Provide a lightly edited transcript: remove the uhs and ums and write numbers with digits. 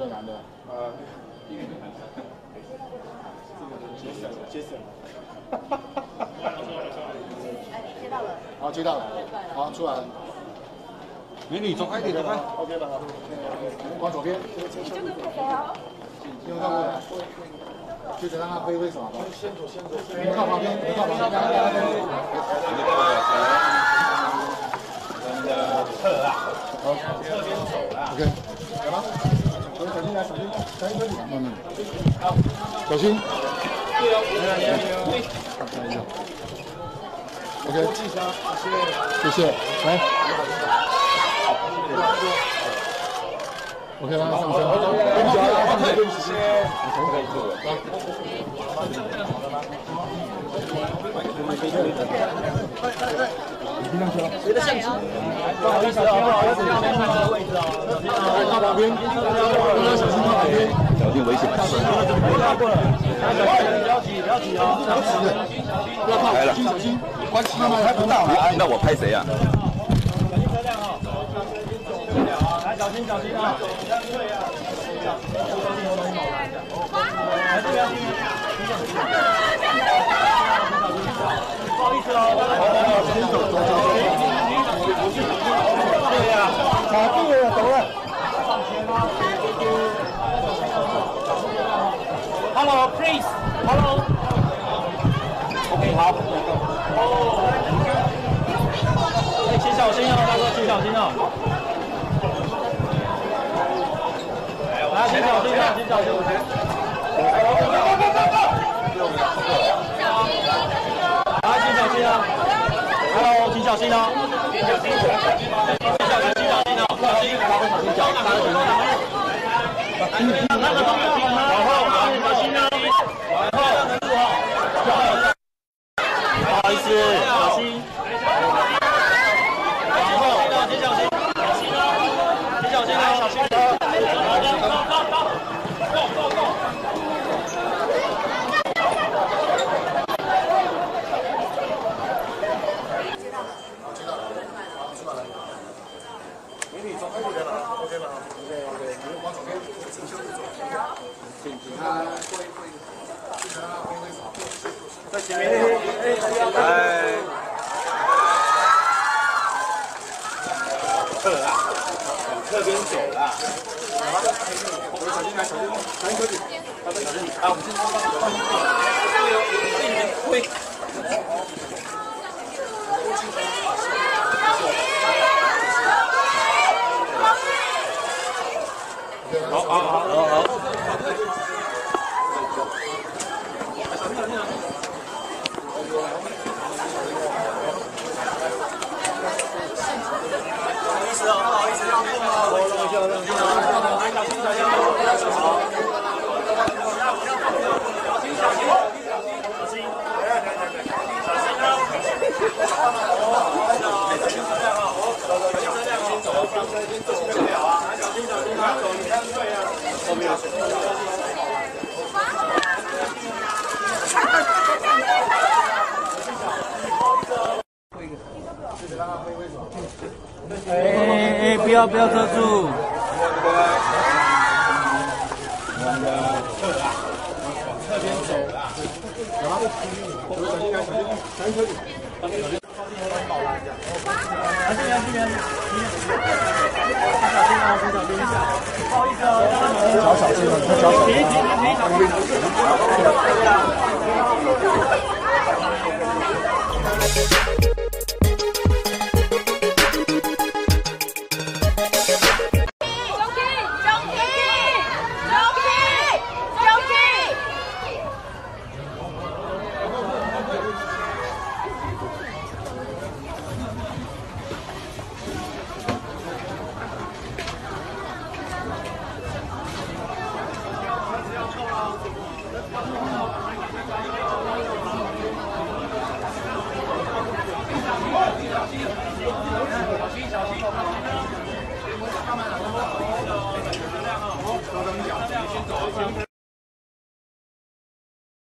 个男的？杰森。 接到了。 好，接到了。好，出来了。美女，走快一点，走快。OK 了，好。往左边。 你就跟拍谁哦？ 用到过来。接着让他挥挥手，好不好？先走，先走。你们靠旁边，你们靠旁边。真的撤啊！好，侧边走啦。OK。来吧。小心来，小心，小心车底。慢慢。好，小心。对哦，来。OK。谢谢。来。OK， 让他上车。谢谢。可以坐了。你上车。谁的相机？不好意思啊，不好意思，要先靠位置哦。来靠旁边，小心靠旁边，小心危险。绕过了，不要挤，不要挤哦，不要挤的，不要靠，小心小心，关慢慢拍不到。 那我拍谁啊？ 小心车辆哦，来小心小心啊！来这边，不好意思哦，先走。对呀，卡住了，走了。Hello, please. Hello. OK， 好。哎，请小心哦，大哥，请小心哦。来，请小心啊，请小心。来，请小心啊。Hello， 请小心哦。请小心，请小心哦，小心，小心脚，大家小心。那个东西好吗？往后，小心哦。往后，能住哈。不好意思，小心。往后，请小心，小心哦，请小心哦，小心。Go。美女走开一点了 ，OK 了 ，OK， 你们往左边，请向左，请他过一，请他挥挥手，在前面，哎，侧啦，往侧边走啦，好，小心来，小心，小心车底，小心，啊，我们先挥。好。不好意思，让一下。后面有水。 哎，不要遮住。 往侧边走啦。有吗？小心来，小心车底。来这边。小心一下。不好意思哦。脚小心哦，你看脚小心。小心！